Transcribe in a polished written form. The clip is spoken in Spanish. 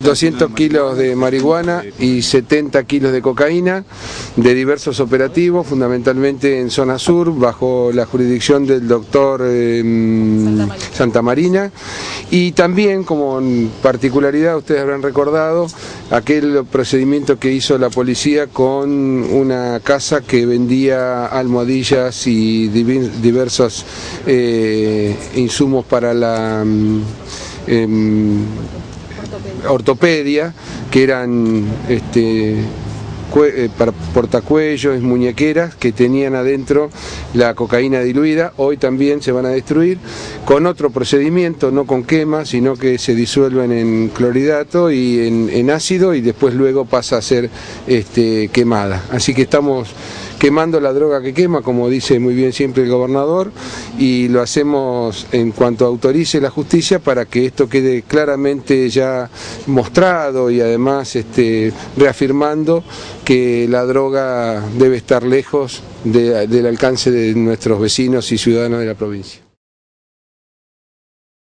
200 kilos de marihuana y 70 kilos de cocaína de diversos operativos, fundamentalmente en zona sur, bajo la jurisdicción del doctor Santa Marina, y también, como particularidad, ustedes habrán recordado, aquel procedimiento que hizo la policía con una casa que vendía almohadillas y diversos insumos para la ortopedia, que eran para portacuellos, muñequeras que tenían adentro la cocaína diluida. Hoy también se van a destruir con otro procedimiento, no con quema, sino que se disuelven en clorhidrato y en ácido, y después luego pasa a ser quemada. Así que estamos quemando la droga que quema, como dice muy bien siempre el gobernador, y lo hacemos en cuanto autorice la justicia para que esto quede claramente ya mostrado, y además reafirmando que la droga debe estar lejos del alcance de nuestros vecinos y ciudadanos de la provincia.